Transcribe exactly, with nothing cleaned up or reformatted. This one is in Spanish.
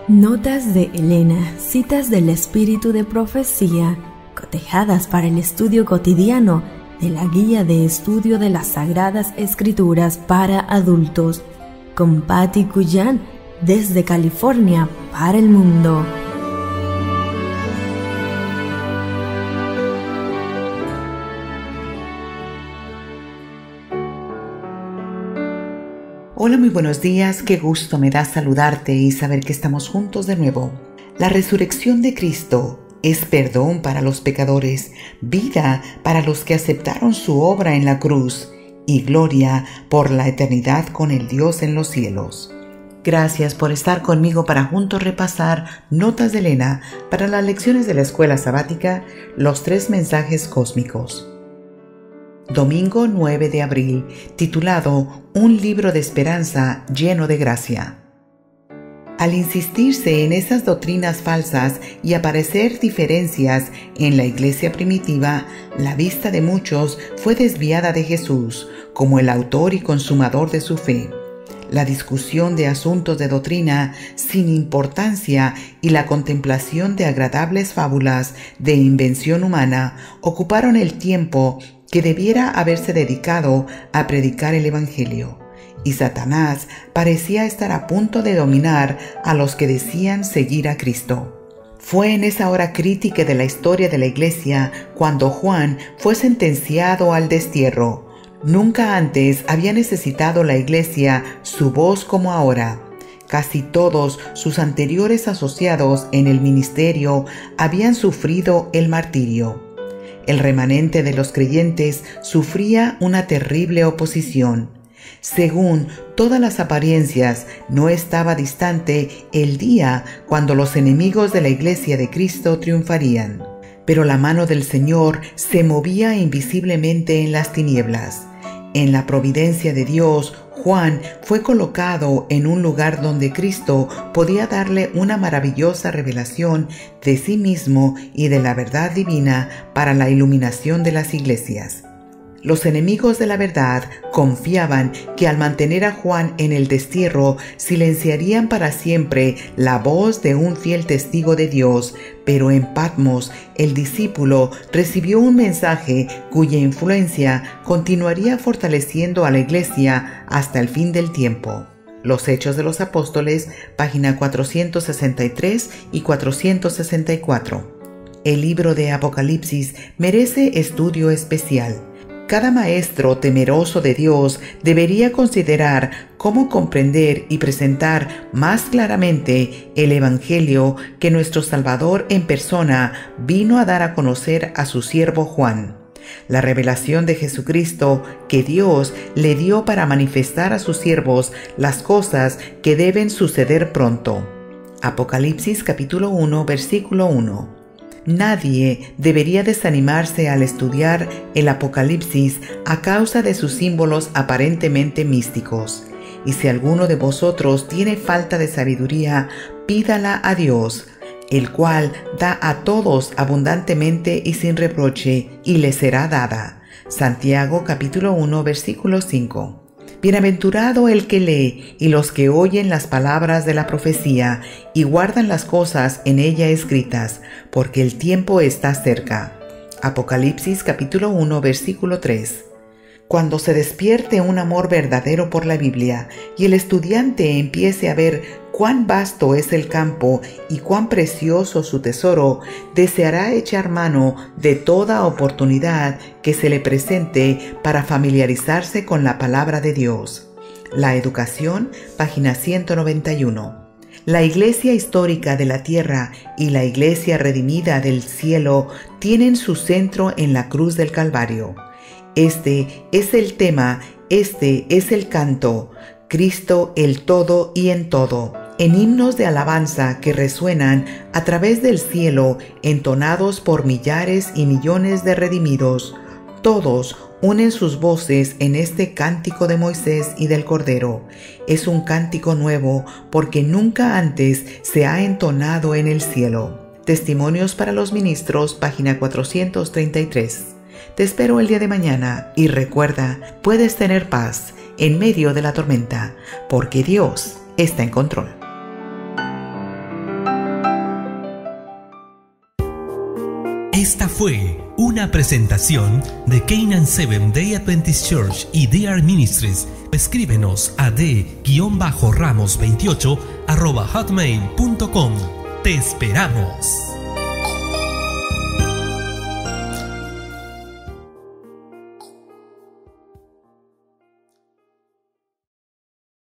Notas de Elena, citas del espíritu de profecía, cotejadas para el estudio cotidiano de la Guía de Estudio de las Sagradas Escrituras para Adultos, con Patti Cuyan, desde California para el mundo. Hola, muy buenos días, qué gusto me da saludarte y saber que estamos juntos de nuevo. La resurrección de Cristo es perdón para los pecadores, vida para los que aceptaron su obra en la cruz y gloria por la eternidad con el Dios en los cielos. Gracias por estar conmigo para juntos repasar Notas de Elena para las lecciones de la escuela sabática, los tres mensajes cósmicos. Domingo nueve de abril, titulado Un libro de esperanza lleno de gracia. Al insistirse en esas doctrinas falsas y aparecer diferencias en la iglesia primitiva, la vista de muchos fue desviada de Jesús como el autor y consumador de su fe. La discusión de asuntos de doctrina sin importancia y la contemplación de agradables fábulas de invención humana ocuparon el tiempo que debiera haberse dedicado a predicar el Evangelio, y Satanás parecía estar a punto de dominar a los que decían seguir a Cristo. Fue en esa hora crítica de la historia de la Iglesia cuando Juan fue sentenciado al destierro. Nunca antes había necesitado la Iglesia su voz como ahora. Casi todos sus anteriores asociados en el ministerio habían sufrido el martirio. El remanente de los creyentes sufría una terrible oposición. Según todas las apariencias, no estaba distante el día cuando los enemigos de la Iglesia de Cristo triunfarían. Pero la mano del Señor se movía invisiblemente en las tinieblas. En la providencia de Dios, Juan fue colocado en un lugar donde Cristo podía darle una maravillosa revelación de sí mismo y de la verdad divina para la iluminación de las iglesias. Los enemigos de la verdad confiaban que al mantener a Juan en el destierro silenciarían para siempre la voz de un fiel testigo de Dios, pero en Patmos el discípulo recibió un mensaje cuya influencia continuaría fortaleciendo a la iglesia hasta el fin del tiempo. Los Hechos de los Apóstoles, página cuatrocientos sesenta y tres y cuatrocientos sesenta y cuatro. El libro de Apocalipsis merece estudio especial. Cada maestro temeroso de Dios debería considerar cómo comprender y presentar más claramente el Evangelio que nuestro Salvador en persona vino a dar a conocer a su siervo Juan. La revelación de Jesucristo que Dios le dio para manifestar a sus siervos las cosas que deben suceder pronto. Apocalipsis capítulo uno, versículo uno. Nadie debería desanimarse al estudiar el Apocalipsis a causa de sus símbolos aparentemente místicos. Y si alguno de vosotros tiene falta de sabiduría, pídala a Dios, el cual da a todos abundantemente y sin reproche, y le será dada. Santiago capítulo uno, versículo cinco. Bienaventurado el que lee y los que oyen las palabras de la profecía y guardan las cosas en ella escritas, porque el tiempo está cerca. Apocalipsis capítulo uno, versículo tres. Cuando se despierte un amor verdadero por la Biblia y el estudiante empiece a ver cuán vasto es el campo y cuán precioso su tesoro, deseará echar mano de toda oportunidad que se le presente para familiarizarse con la palabra de Dios. La Educación, página ciento noventa y uno. La Iglesia histórica de la tierra y la Iglesia redimida del cielo tienen su centro en la cruz del Calvario. Este es el tema, este es el canto, Cristo el todo y en todo, en himnos de alabanza que resuenan a través del cielo, entonados por millares y millones de redimidos. Todos unen sus voces en este cántico de Moisés y del Cordero. Es un cántico nuevo porque nunca antes se ha entonado en el cielo. Testimonios para los ministros, página cuatrocientos treinta y tres. Te espero el día de mañana y recuerda, puedes tener paz en medio de la tormenta, porque Dios está en control. Esta fue una presentación de Canaan Seventh Day Adventist Church y D R Ministries. Escríbenos a d ramos veintiocho arroba hotmail punto com. Te esperamos.